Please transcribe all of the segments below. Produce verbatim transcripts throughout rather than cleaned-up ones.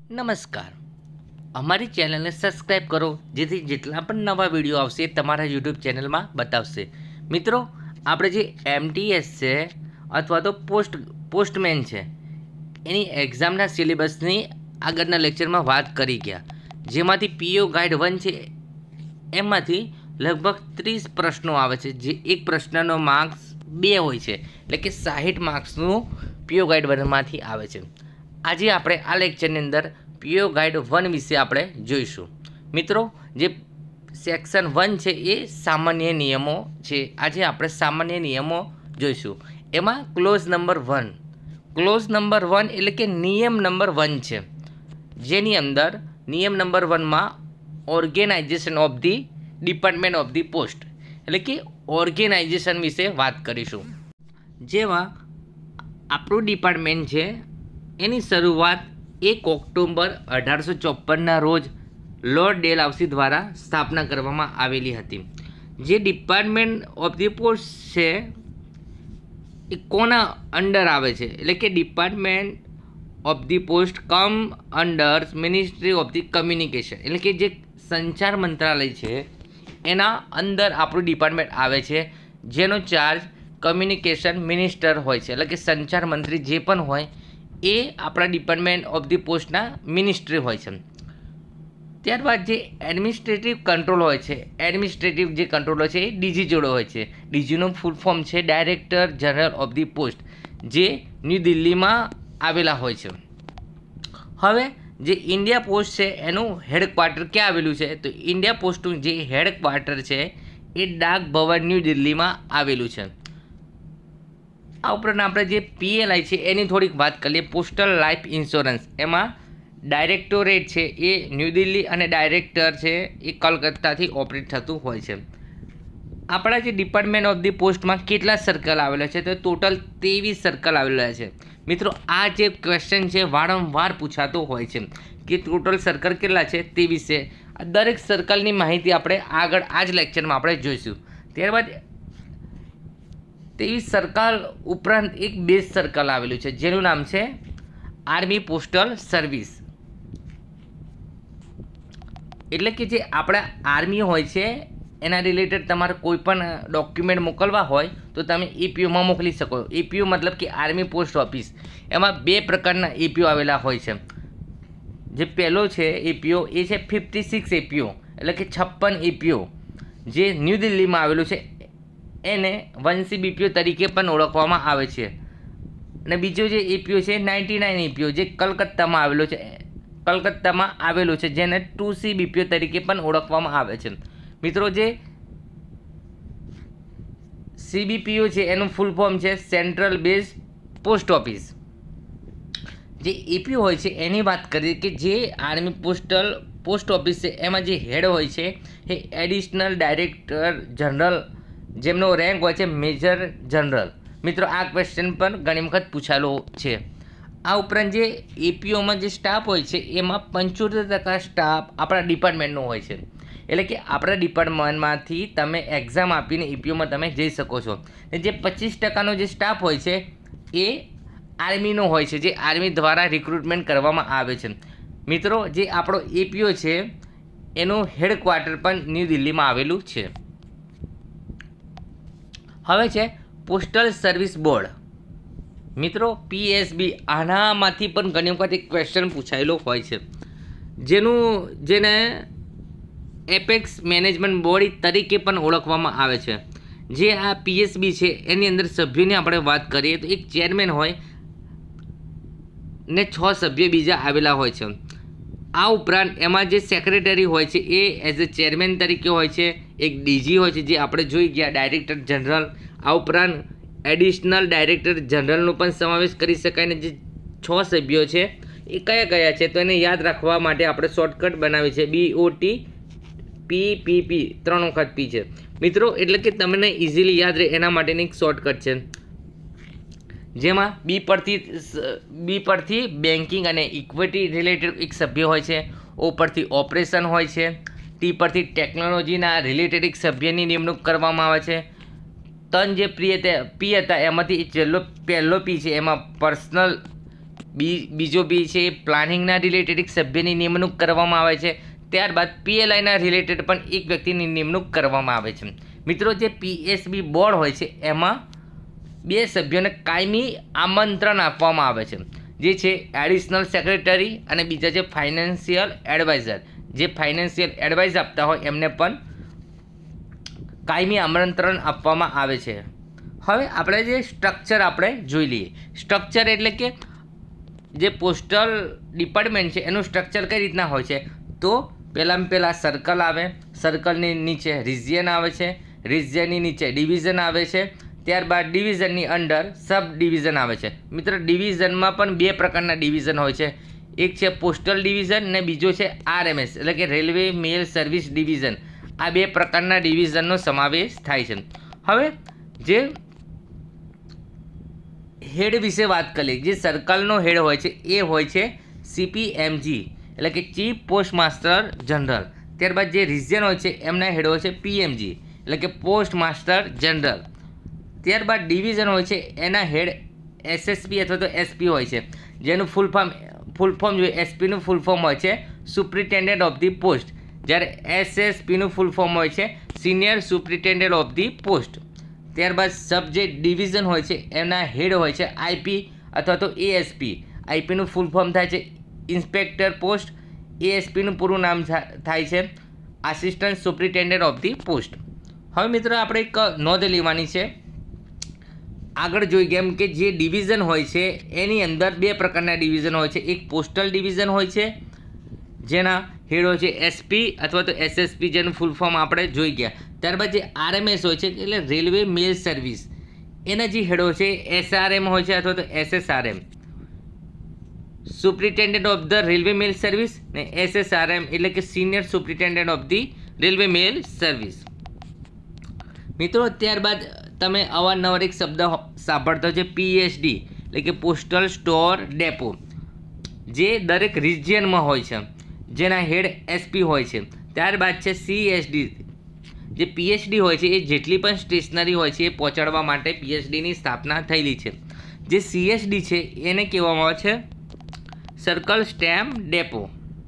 નમસ્કાર, અમારી ચેનલને સબસ્ક્રાઈબ કરો જેથી જેટલા પણ નવા વિડીયો આવશે એ તમારા યુટ્યુબ ચેનલમાં બતાવશે। મિત્રો, આપણે જે એમટીએસ છે અથવા તો પોસ્ટ પોસ્ટમેન છે એની એક્ઝામના સિલેબસની આગળના લેક્ચરમાં વાત કરી ગયા, જેમાંથી પીઓ ગાઈડ વન છે એમાંથી લગભગ ત્રીસ પ્રશ્નો આવે છે, જે એક પ્રશ્નનો માર્ક્સ બે હોય છે, એટલે કે સાઠ માર્ક્સનું પીઓ ગાઈડ વનમાંથી આવે છે। આજે આપણે આ લેક્ચરની અંદર પીઓ ગાઈડ વન વિશે આપણે જોઈશું। મિત્રો, જે સેક્શન વન છે એ સામાન્ય નિયમો છે। આજે આપણે સામાન્ય નિયમો જોઈશું। એમાં clause number one clause number one એટલે કે નિયમ નંબર વન છે, જેની અંદર નિયમ નંબર વનમાં organisation of the department of the post એટલે કે ઓર્ગેનાઇઝેશન વિશે વાત કરીશું। જેમાં આપણું ડિપાર્ટમેન્ટ છે એની શરૂઆત એક ઓક્ટોબર અઢારસો ચોપનના રોજ લોર્ડ ડેલહાઉસી દ્વારા સ્થાપના કરવામાં આવેલી હતી। જે ડિપાર્ટમેન્ટ ઓફ ધી પોસ્ટ છે એ કોના અંડર આવે છે, એટલે કે department of the post cum under ministry of the communication એટલે કે જે સંચાર મંત્રાલય છે એના અંદર આપણું ડિપાર્ટમેન્ટ આવે છે, જેનો ચાર્જ કમ્યુનિકેશન મિનિસ્ટર હોય છે, એટલે કે સંચાર મંત્રી જે પણ હોય એ આપણા ડિપાર્ટમેન્ટ ઓફ ધી પોસ્ટના મિનિસ્ટ્રી હોય છે। ત્યારબાદ જે એડમિનિસ્ટ્રેટિવ કંટ્રોલ હોય છે એડમિનિસ્ટ્રેટિવ જે કંટ્રોલ હોય છે એ ડીજી જોડે હોય છે। ડીજીનું ફૂલ ફોર્મ છે director general of the post, જે ન્યૂ દિલ્હીમાં આવેલા હોય છે। હવે જે ઇન્ડિયા પોસ્ટ છે એનું હેડક્વાર્ટર ક્યાં આવેલું છે, તો ઇન્ડિયા પોસ્ટનું જે હેડક્વાર્ટર છે એ ડાક ભવન ન્યૂ દિલ્હીમાં આવેલું છે। આ ઉપરાંત આપણે જે પીએલઆઈ છે એની થોડીક વાત કરીએ, પોસ્ટલ લાઈફ ઇન્સ્યોરન્સ, એમાં ડાયરેક્ટોરેટ છે એ ન્યૂ દિલ્હી અને ડાયરેક્ટર છે એ કલકત્તાથી ઓપરેટ થતું હોય છે। આપણા જે ડિપાર્ટમેન્ટ ઓફ ધી પોસ્ટમાં કેટલા સર્કલ આવેલા છે, તો ટોટલ ત્રેવીસ સર્કલ આવેલા છે। મિત્રો, આ જે ક્વેશ્ચન છે વારંવાર પૂછાતો હોય છે કે ટોટલ સર્કલ કેટલા છે, ત્રેવીસ છે। દરેક સર્કલની માહિતી આપણે આગળ આ જ લેક્ચરમાં આપણે જોઈશું। ત્યારબાદ ત્રેવીસ સર્કલ ઉપરાંત એક બેઝ સર્કલ આવેલું છે, જેનું નામ છે આર્મી પોસ્ટલ સર્વિસ, એટલે કે જે આપણા આર્મી હોય છે એના રિલેટેડ તમારે કોઈ પણ ડોક્યુમેન્ટ મોકલવા હોય તો તમે એપીઓમાં મોકલી શકો। એપીઓ મતલબ કે આર્મી પોસ્ટ ઓફિસ, એમાં બે પ્રકારના એપીઓ આવેલા હોય છે। જે પહેલો છે એપીઓ એ છે ફિફ્ટી સિક્સ એપીઓ એટલે કે છપ્પન એપીઓ, જે ન્યૂ દિલ્હીમાં આવેલું છે, એને વંશી બીપીઓ તરીકે પણ ઓળખવામાં આવે છે। અને બીજો જે એપીઓ છે નાઇન્ટી નાઇન એપીઓ, જે કલકત્તામાં આવેલો છે કલકત્તામાં આવેલો છે જેને ટુ સી બીપીઓ તરીકે પણ ઓળખવામાં આવે છે। મિત્રો, જે સીબીપીઓ છે એનું ફૂલ ફોર્મ છે સેન્ટ્રલ બેઝ પોસ્ટ ઓફિસ। જે એપીઓ હોય છે એની વાત કરીએ કે જે આર્મી પોસ્ટલ પોસ્ટ ઓફિસ છે એમાં જે હેડ હોય છે એ એડિશનલ ડાયરેક્ટર જનરલ, જેમનો રેન્ક હોય છે મેજર જનરલ। મિત્રો, આ ક્વેશ્ચન પણ ઘણી વખત પૂછાયેલો છે। આ ઉપરાંત જે એપીઓમાં જે સ્ટાફ હોય છે એમાં પંચોતેર ટકા સ્ટાફ આપણા ડિપાર્ટમેન્ટનો હોય છે, એટલે કે આપણા ડિપાર્ટમેન્ટમાંથી તમે એક્ઝામ આપીને એપીઓમાં તમે જઈ શકો છો। જે પચીસ ટકાનો જે સ્ટાફ હોય છે એ આર્મીનો હોય છે, જે આર્મી દ્વારા રિક્રુટમેન્ટ કરવામાં આવે છે। મિત્રો, જે આપણો એપીઓ છે એનું હેડક્વાર્ટર પણ ન્યૂ દિલ્હીમાં આવેલું છે। હવે છે પોસ્ટલ સર્વિસ બોર્ડ। મિત્રો, પીએસબી, આનામાંથી પણ ઘણી વખત એક ક્વેશ્ચન પૂછાયેલો હોય છે, જેનું જેને એપેક્સ મેનેજમેન્ટ બોડી તરીકે પણ ઓળખવામાં આવે છે। જે આ પીએસબી છે એની અંદર સભ્યોની આપણે વાત કરીએ તો એક ચેરમેન હોય ને છ સભ્યો બીજા આવેલા હોય છે। આ ઉપરાંત એમાં જે સેક્રેટરી હોય છે એ એઝ અ ચેરમેન તરીકે હોય છે, એક ડીજી હોય છે જે આપણે જોઈ ગયા ડાયરેક્ટર જનરલ। આ ઉપરાંત એડિશનલ ડાયરેક્ટર જનરલનો પણ સમાવેશ કરી શકાય। ને જે છ સભ્યો છે એ કયા કયા છે તો એને યાદ રાખવા માટે આપણે શોર્ટકટ બનાવી છે બીઓટી પી પી પી, ત્રણ વખત પી છે મિત્રો, એટલે કે તમને ઇઝીલી યાદ રહે એના માટેની એક શોર્ટકટ છે। જેમાં બી પરથી બી પરથી બેન્કિંગ અને ઇક્વિટી રિલેટેડ એક સભ્ય હોય છે, ઓ પરથી ઓપરેશન હોય છે, ટી પરથી ટેકનોલોજીના રિલેટેડ એક સભ્યની નિમણૂક કરવામાં આવે છે। ત્રણ જે પ્રી હતા પી હતા એમાંથી છેલ્લો પહેલો પી છે એમાં પર્સનલ બી બીજો બી છે પ્લાનિંગના રિલેટેડ એક સભ્યની નિમણૂક કરવામાં આવે છે. ત્યારબાદ પીએલઆઈના રિલેટેડ પણ એક વ્યક્તિની નિમણૂક કરવામાં આવે છે. મિત્રો જે પીએસબી બોર્ડ હોય છે એમાં બે સભ્યોને કાયમી આમંત્રણ આપવામાં આવે છે, જે છે એડિશનલ સેક્રેટરી અને બીજા છે ફાઇનાન્શિયલ એડવાઇઝર. જે ફાઇનાન્શિયલ એડવાઇઝ આપતા હોય એમને પણ કાયમી આમંત્રણ આપવામાં આવે છે. હવે આપણે જે સ્ટ્રક્ચર આપણે જોઈ લઈએ. સ્ટ્રક્ચર એટલે કે જે પોસ્ટલ ડિપાર્ટમેન્ટ છે એનું સ્ટ્રક્ચર કઈ રીતના હોય છે, તો પહેલાંમાં પહેલાં સર્કલ આવે, સર્કલની નીચે રિજિયન આવે છે, રિજિયનની નીચે ડિવિઝન આવે છે, ત્યારબાદ ડિવિઝનની અંડર સબ ડિવિઝન આવે છે. મિત્રો ડિવિઝનમાં પણ બે પ્રકારના ડિવિઝન હોય છે, એક છે પોસ્ટલ ડિવિઝન અને બીજો છે આરએમએસ એટલે કે રેલવે મેલ સર્વિસ ડિવિઝન. આ બે પ્રકારના ડિવિઝનનો સમાવેશ થાય છે. હવે જે હેડ વિશે વાત કરીએ, જે સર્કલનો હેડ હોય છે એ હોય છે સીપીએમજી એટલે કે ચીફ પોસ્ટ માસ્ટર જનરલ. ત્યારબાદ જે રિજિયન હોય છે એમના હેડ હોય છે પીએમજી એટલે કે પોસ્ટ માસ્ટર જનરલ. ત્યારબાદ ડિવિઝન હોય છે એના હેડ એસએસપી અથવા તો એસપી હોય છે, જેનું ફૂલ ફોર્મ ફૂલ ફોર્મ જોઈએ એસપીનું ફૂલ ફોર્મ હોય છે સુપ્રિન્ટેન્ડન્ટ ઓફ ધી પોસ્ટ, જ્યારે એસએસપીનું ફૂલ ફોર્મ હોય છે senior superintendent of the post. ત્યારબાદ સબ જે ડિવિઝન હોય છે એના હેડ હોય છે આઈપી અથવા તો એએસપી. આઈપીનું ફૂલ ફોર્મ થાય છે ઇન્સ્પેક્ટર પોસ્ટ, એએસપીનું પૂરું નામ થાય છે assistant superintendent of the post. હવે મિત્રો આપણે એક નોંધ લેવાની છે. આગળ જોઈ ગયા એમ કે જે ડિવિઝન હોય છે એની અંદર બે પ્રકારના ડિવિઝન હોય છે. એક પોસ્ટલ ડિવિઝન હોય છે જેના હેડ હોય છે એસપી અથવા તો એસએસપી, જેનું ફૂલ ફોર્મ આપણે જોઈ ગયા. ત્યારબાદ જે આરએમએસ હોય છે એટલે રેલવે મેલ સર્વિસ, એના જે હેડ હોય છે એસઆરએમ હોય છે અથવા તો SSRM superintendent of the railway mail service, ને એસએસઆરએમ એટલે કે senior superintendent of the railway mail service. મિત્રો ત્યારબાદ તમે અવારનવાર એક શબ્દ સાંભળતો છે પીએસડી એટલે કે પોસ્ટલ સ્ટોર ડેપો, જે દરેક રિજિયનમાં હોય છે, જેના હેડ એસપી હોય છે. ત્યારબાદ છે સીએસડી. જે પીએચડી હોય છે એ જેટલી પણ સ્ટેશનરી હોય છે એ પહોંચાડવા માટે પીએચડીની સ્થાપના થયેલી છે. જે સીએસડી છે એને કહેવામાં આવે છે સર્કલ સ્ટેમ્પ ડેપો.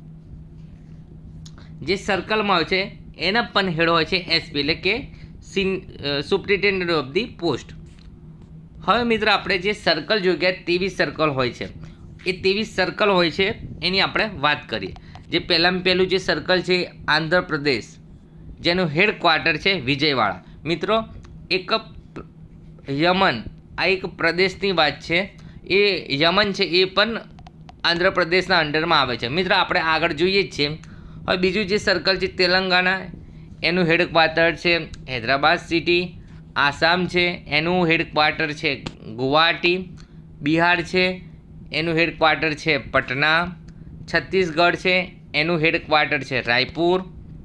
જે સર્કલમાં હોય છે એના પણ હેડ હોય છે એસપી એટલે કે સુપ્રિન્ટેન્ડન્ટ ઓફ ધી પોસ્ટ. હવે મિત્રો આપણે જે સર્કલ જોઈ ગયા ત્રેવીસ સર્કલ હોય છે, એ ત્રેવીસ સર્કલ હોય છે એની આપણે વાત કરીએ. જે પહેલાંમાં પહેલું જે સર્કલ છે આંધ્રપ્રદેશ, જેનું હેડક્વાર્ટર છે વિજયવાડા. મિત્રો એક યમન, આ એક પ્રદેશની વાત છે, એ યમન છે એ પણ આંધ્રપ્રદેશના અંડરમાં આવે છે. મિત્રો આપણે આગળ જોઈએ જ છીએ. હવે બીજું જે સર્કલ છે તેલંગાણા, એનું હેડક્વાર્ટર છે હૈદરાબાદ સિટી. આસામ છે એનું હેડક્વાર્ટર છે ગુવાહાટી. બિહાર છે એનું હેડક્વાર્ટર છે પટના. છત્તીસગઢ છે એનું હેડક્વાર્ટર છે રાયપુર.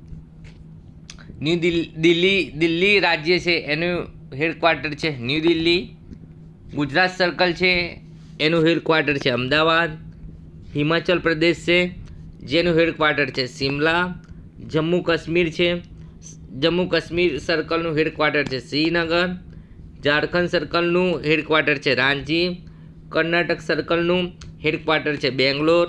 ન્યૂ દિલ્હી દિલ્હી રાજ્ય છે એનું હેડક્વાર્ટર છે ન્યૂ દિલ્હી. ગુજરાત સર્કલ છે એનું હેડક્વાર્ટર છે અમદાવાદ. હિમાચલ પ્રદેશ છે જેનું હેડક્વાર્ટર છે શિમલા. જમ્મુ કાશ્મીર છે, જમ્મુ કાશ્મીર સર્કલનું હેડક્વાર્ટર છે શ્રીનગર. ઝારખંડ સર્કલનું હેડક્વાર્ટર છે રાંચી. કર્ણાટક સર્કલનું હેડક્વાર્ટર છે બેંગ્લોર.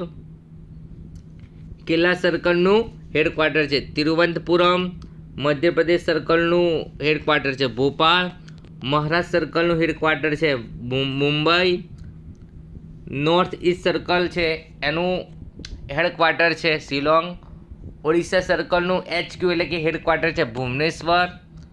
કેરલા સર્કલનું હેડક્વાર્ટર છે તિરુવનંતપુરમ. મધ્યપ્રદેશ સર્કલનું હેડક્વાર્ટર છે ભોપાલ. મહારાષ્ટ્ર સર્કલનું હેડક્વાર્ટર છે મુંબઈ. નોર્થ ઇસ્ટ સર્કલ છે એનું હેડક્વાર્ટર છે શિલોંગ. ઓડિશા સર્કલનું એચક્યુ એટલે કે હેડક્વાર્ટર છે ભુવનેશ્વર.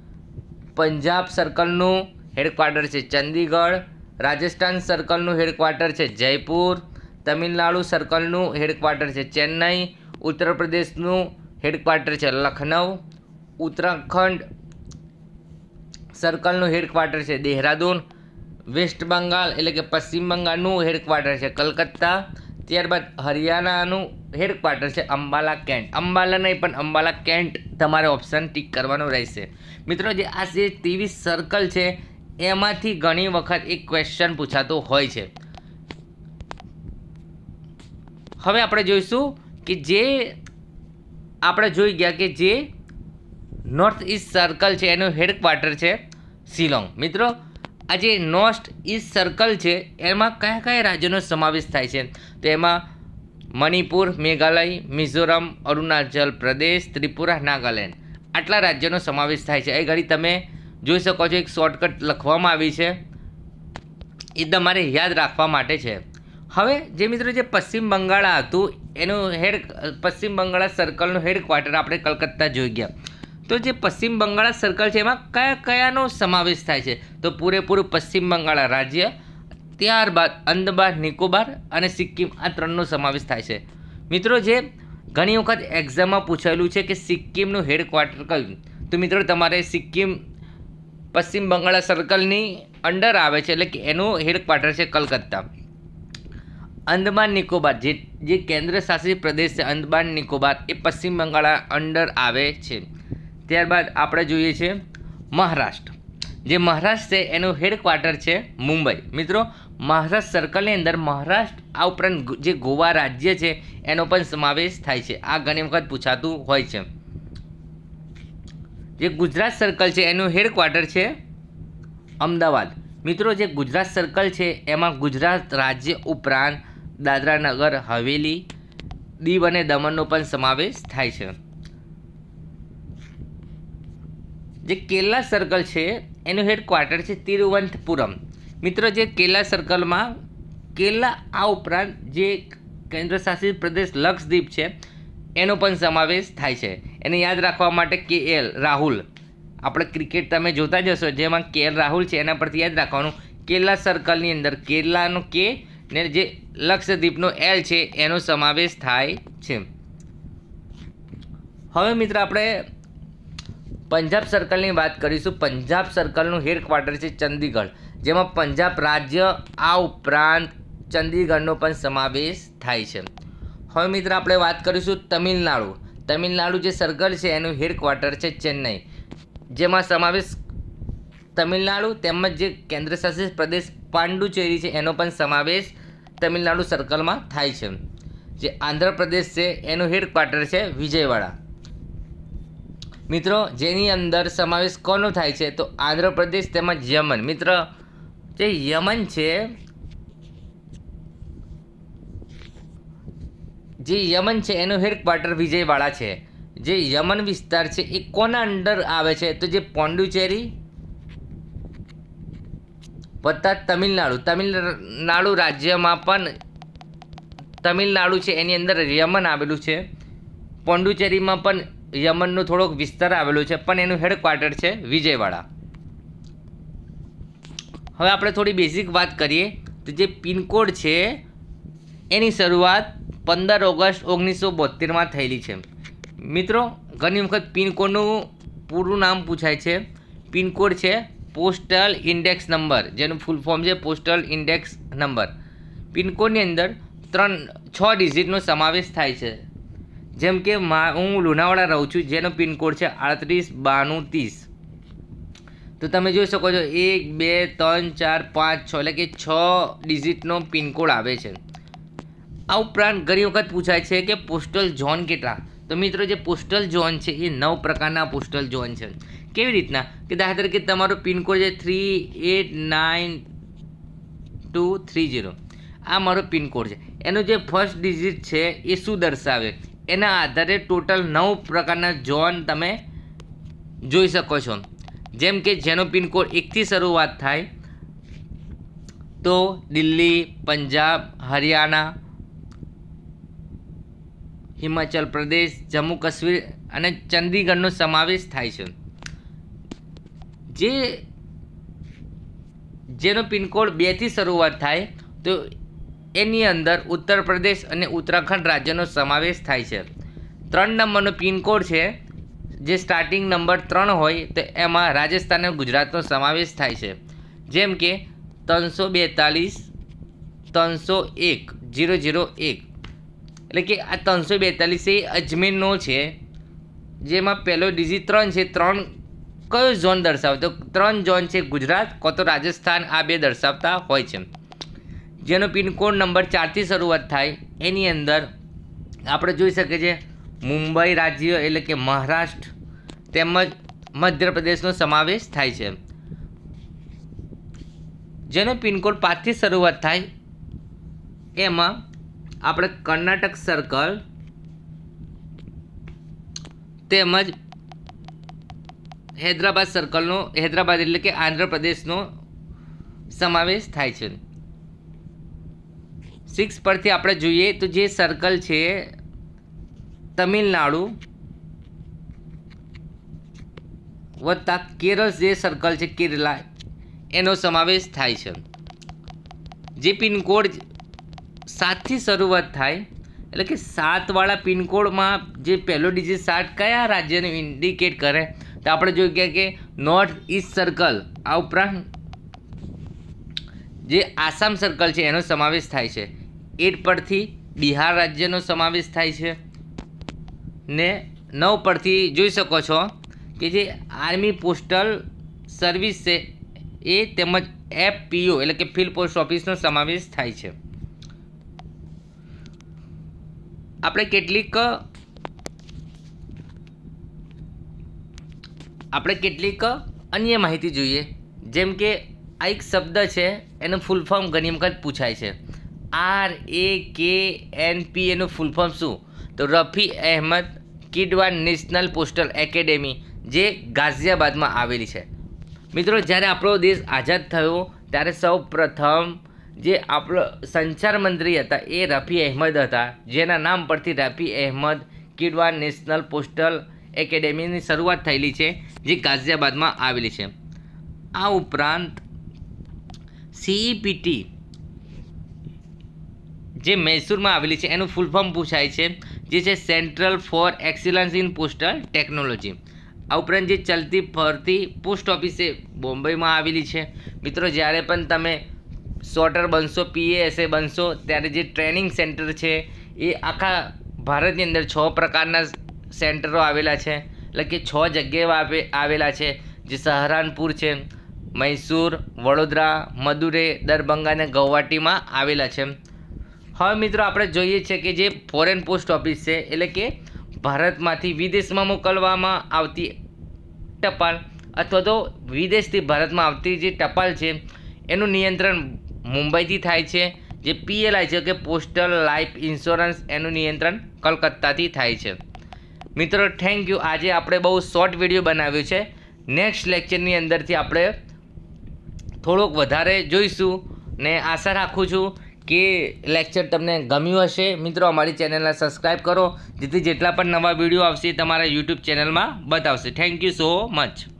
પંજાબ સર્કલનું હેડક્વાર્ટર છે ચંદીગઢ. રાજસ્થાન સર્કલનું હેડક્વાર્ટર છે જયપુર. તમિલનાડુ સર્કલનું હેડક્વાર્ટર છે ચેન્નઈ. ઉત્તર પ્રદેશનું હેડક્વાર્ટર છે લખનઉ. ઉત્તરાખંડ સર્કલનું હેડક્વાર્ટર છે દેહરાદૂન. વેસ્ટ બંગાળ એટલે કે પશ્ચિમ બંગાળનું હેડક્વાર્ટર છે કલકત્તા. ત્યારબાદ હરિયાણાનું હેડક્વાર્ટર છે અંબાલા કેન્ટ. અંબાલા નહીં પણ અંબાલા કેન્ટ તમારે ઓપ્શન ટીક કરવાનો રહેશે. મિત્રો જે આ જે ત્રેવીસ સર્કલ છે એમાંથી ઘણી વખત એક ક્વેશ્ચન પૂછાતો હોય છે. હવે આપણે જોઈશું કે જે આપણે જોઈ ગયા કે જે નોર્થ ઇસ્ટ સર્કલ છે એનું હેડક્વાર્ટર છે શિલોંગ. મિત્રો આ જે નોર્થ ઈસ્ટ સર્કલ છે એમાં કયા કયા રાજ્યોનો સમાવેશ થાય છે? તો એમાં મણિપુર, મેઘાલય, મિઝોરમ, અરુણાચલ પ્રદેશ, ત્રિપુરા, નાગાલેન્ડ આટલા રાજ્યોનો સમાવેશ થાય છે. એ ઘડી તમે જોઈ શકો છો એક શોર્ટકટ લખવામાં આવી છે, એ તમારે યાદ રાખવા માટે છે. હવે જે મિત્રો જે પશ્ચિમ બંગાળ હતું એનું હેડ પશ્ચિમ બંગાળ સર્કલનું હેડક્વાર્ટર આપણે કલકત્તા જોઈ ગયા. તો જે પશ્ચિમ બંગાળ સર્કલ છે એમાં કયા કયાનો સમાવેશ થાય છે? તો પૂરેપૂરું પશ્ચિમ બંગાળ રાજ્ય, ત્યારબાદ અંદમાન નિકોબાર અને સિક્કિમ, આ ત્રણનો સમાવેશ થાય છે. મિત્રો જે ઘણી વખત એક્ઝામમાં પૂછાયેલું છે કે સિક્કિમનું હેડક્વાર્ટર કયું, તો મિત્રો તમારે સિક્કિમ પશ્ચિમ બંગાળ સર્કલની અંડર આવે છે, એટલે કે એનું હેડક્વાર્ટર છે કલકત્તા. અંદમાન નિકોબાર જે જે કેન્દ્ર શાસિત પ્રદેશ છે અંદમાન નિકોબાર એ પશ્ચિમ બંગાળ અંડર આવે છે. ત્યારબાદ આપણે જોઈએ છે મહારાષ્ટ્ર. જે મહારાષ્ટ્ર છે એનું હેડક્વાર્ટર છે મુંબઈ. મિત્રો મહારાષ્ટ્ર સર્કલની અંદર મહારાષ્ટ્ર આ ઉપરાંત જે ગોવા રાજ્ય છે એનો પણ સમાવેશ થાય છે. આ ઘણી વખત પૂછાતું હોય છે. જે ગુજરાત સર્કલ છે એનું હેડક્વાર્ટર છે અમદાવાદ. મિત્રો જે ગુજરાત સર્કલ છે એમાં ગુજરાત રાજ્ય ઉપરાંત દાદરા નગર હવેલી, દીવ અને દમણનો પણ સમાવેશ થાય છે. જે કેરલા સર્કલ છે એનું હેડક્વાર્ટર છે તિરુવનંતપુરમ. મિત્રો જે કેરલા સર્કલમાં કેરલા આ ઉપરાંત જે કેન્દ્ર શાસિત પ્રદેશ લક્ષદ્વીપ છે એનો પણ સમાવેશ થાય છે. એને યાદ રાખવા માટે કે એલ રાહુલ, આપણે ક્રિકેટ તમે જોતા જશો જેમાં કે એલ રાહુલ છે એના પરથી યાદ રાખવાનું. કેરલા સર્કલની અંદર કેરલાનો કે ને જે લક્ષદ્વીપનો એલ છે એનો સમાવેશ થાય છે. હવે મિત્ર આપણે પંજાબ સર્કલની વાત કરીશું. પંજાબ સર્કલનું હેડક્વાર્ટર છે ચંદીગઢ, જેમાં પંજાબ રાજ્ય આ ઉપરાંત ચંદીગઢનો પણ સમાવેશ થાય છે. હવે મિત્ર આપણે વાત કરીશું તમિલનાડુ. તમિલનાડુ જે સર્કલ છે એનું હેડક્વાર્ટર છે ચેન્નઈ, જેમાં સમાવેશ તમિલનાડુ તેમજ જે કેન્દ્રશાસિત પ્રદેશ પાંડુચેરી છે એનો પણ સમાવેશ તમિલનાડુ સર્કલમાં થાય છે. જે આંધ્રપ્રદેશ છે એનું હેડક્વાર્ટર છે વિજયવાડા. મિત્રો જેની અંદર સમાવેશ કોનો થાય છે? તો આંધ્રપ્રદેશ તેમજ યમન. મિત્ર જે યમન છે જે યમન છે એનું હેડક્વાર્ટર વિજયવાડા છે. જે યમન વિસ્તાર છે એ કોના અંડર આવે છે? તો જે પોંડુચેરી વત્તા તમિલનાડુ, તમિલનાડુ રાજ્યમાં પણ તમિલનાડુ છે એની અંદર યમન આવેલું છે. પોંડુચેરીમાં પણ યમનનો થોડોક વિસ્તાર આવેલો છે, પણ એનું હેડક્વાર્ટર છે વિજયવાડા. હવે આપણે થોડી બેઝિક વાત કરીએ તો જે પિનકોડ છે એની શરૂઆત પંદર ઓગસ્ટ ઓગણીસો બોતેરમાં થયેલી છે. મિત્રો ઘણી વખત પિનકોડનું પૂરું નામ પૂછાય છે. પિનકોડ છે પોસ્ટલ ઇન્ડેક્સ નંબર, જેનું ફૂલ ફોર્મ છે પોસ્ટલ ઇન્ડેક્સ નંબર. પિનકોડની અંદર ત્રણ છ ડિજિટનો સમાવેશ થાય છે. જેમ કે હું લુણાવાડા રહું છું જેનો પિનકોડ છે આડત્રીસ બાણું ત્રીસ. તો તમે જોઈ શકો છો એક બે ત્રણ ચાર પાંચ છ એટલે કે છ ડિજિટનો પિનકોડ આવે છે. આ ઉપરાંત ઘણી વખત પૂછાય છે કે પોસ્ટલ ઝોન કેટલા? તો મિત્રો જે પોસ્ટલ ઝોન છે એ નવ પ્રકારના પોસ્ટલ ઝોન છે. કેવી રીતના? કે દાખલા તરીકે તમારો પિનકોડ છે three eight nine two three zero, આ મારો પિનકોડ છે. એનો જે ફર્સ્ટ ડિજિટ છે એ શું દર્શાવે? એના આધારે ટોટલ નવ પ્રકારના ઝોન તમે જોઈ શકો છો. જેમ કે જેનો પિનકોડ એકથી શરૂઆત થાય તો દિલ્હી, પંજાબ, હરિયાણા, હિમાચલ પ્રદેશ, જમ્મુ કાશ્મીર અને ચંદીગઢનો સમાવેશ થાય છે. જે જેનો પિનકોડ બેથી શરૂઆત થાય તો એની અંદર ઉત્તર પ્રદેશ અને ઉત્તરાખંડ રાજ્યનો સમાવેશ થાય છે. ત્રણ નંબરનો પિનકોડ છે જે સ્ટાર્ટિંગ નંબર ત્રણ હોય તો એમાં રાજસ્થાન અને ગુજરાતનો સમાવેશ થાય છે. જેમ કે ત્રણસો બેતાલીસ ત્રણસો એક જીરો જીરો એક, એટલે કે આ ત્રણસો બેતાલીસ એ અજમેરનો છે, જેમાં પહેલો ડિજિટ ત્રણ છે. ત્રણ કયો ઝોન દર્શાવે? તો ત્રણ ઝોન છે ગુજરાત કો તો રાજસ્થાન, આ બે દર્શાવતા હોય છે. જેનો પિનકોડ નંબર ચારથી શરૂઆત થાય એની અંદર આપણે જોઈ શકીએ છીએ મુંબઈ રાજ્ય એટલે કે મહારાષ્ટ્ર તેમજ મધ્યપ્રદેશનો સમાવેશ થાય છે. જેનો પિનકોડ પાંચથી શરૂઆત થાય એમાં આપણે કર્ણાટક સર્કલ તેમજ હૈદરાબાદ સર્કલનો હૈદરાબાદ એટલે કે આંધ્રપ્રદેશનો સમાવેશ થાય છે। સિક્સ પરથી આપણે જોઈએ તો જે સર્કલ છે તમિલનાડુ વત્તા કેરળ જે સર્કલ છે કેરલા એનો સમાવેશ થાય છે। જે પિનકોડ સાતથી શરૂઆત થાય એટલે કે સાતવાળા પિનકોડમાં જે પહેલો ડિજિટ સાત કયા રાજ્યને ઇન્ડિકેટ કરે તો આપણે જોઈએ કે નોર્થ ઇસ્ટ સર્કલ, આ ઉપરાંત જે આસામ સર્કલ છે એનો સમાવેશ થાય છે। એટ પરથી બિહાર રાજ્યનો સમાવેશ થાય છે ને નવ પરથી જોઈ શકો છો કે જે આર્મી પોસ્ટલ સર્વિસ છે એ તેમજ એફપીઓ એટલે કે ફિલ્ડ પોસ્ટ ઓફિસનો સમાવેશ થાય છે। આપણે કેટલીક આપણે કેટલીક અન્ય માહિતી જોઈએ, જેમ કે આ એક શબ્દ છે એનું ફૂલ ફોર્મ ઘણી વખત પૂછાય છે। આર એ કે એન પી એનું ફૂલ ફોર્મ શું? તો Rafi Ahmed Kidwai national postal academy, જે ગાઝિયાબાદમાં આવેલી છે। મિત્રો, જ્યારે આપણો દેશ આઝાદ થયો ત્યારે સૌ પ્રથમ જે આપણો સંચાર મંત્રી હતા એ રફી અહેમદ હતા, જેના નામ પરથી રફી અહેમદ કિડવાન નેશનલ પોસ્ટલ એકેડેમીની શરૂઆત થયેલી છે, જે ગાઝિયાબાદમાં આવેલી છે। આ ઉપરાંત સીઈપીટી જે મૈસૂરમાં આવેલી છે એનું ફૂલ ફોર્મ પૂછાય છે, જે છે central for excellence in postal technology. આ ઉપરાંત જે ચલતી ફરતી પોસ્ટ ઓફિસ છે બોમ્બેમાં આવેલી છે। મિત્રો, જ્યારે પણ તમે સોર્ટર બનશો, પીએએસએ બનશો, ત્યારે જે ટ્રેનિંગ સેન્ટર છે એ આખા ભારતની અંદર છ પ્રકારના સેન્ટરો આવેલા છે, એટલે કે છ જગ્યાએ આવેલા છે, જે સહારનપુર છે, મૈસૂર, વડોદરા, મદુરೈ, દરભંગા અને ગૌહાટીમાં આવેલા છે। હવે મિત્રો, આપણે જોઈએ છે કે જે ફોરેન પોસ્ટ ઓફિસ છે એટલે કે ભારતમાંથી વિદેશમાં મોકલવામાં આવતી ટપાલ અથવા તો વિદેશથી ભારતમાં આવતી જે ટપાલ છે એનું નિયંત્રણ મુંબઈથી થાય છે। જે પીએલઆઈ છે કે પોસ્ટલ લાઈફ ઇન્સ્યોરન્સ, એનું નિયંત્રણ કલકત્તાથી થાય છે। મિત્રો, થેન્ક યુ। આજે આપણે બહુ શોર્ટ વિડીયો બનાવ્યો છે। નેક્સ્ટ લેક્ચરની અંદરથી આપણે થોડોક વધારે જોઈશું ને આશા રાખું છું કે લેક્ચર તમને ગમ્યું હશે। મિત્રો, અમારી ચેનલને સબસ્ક્રાઈબ કરો, જેથી જેટલા પણ નવા વિડીયો આવશે તમારા યુટ્યુબ ચેનલમાં બતાવશે। Thank you so much.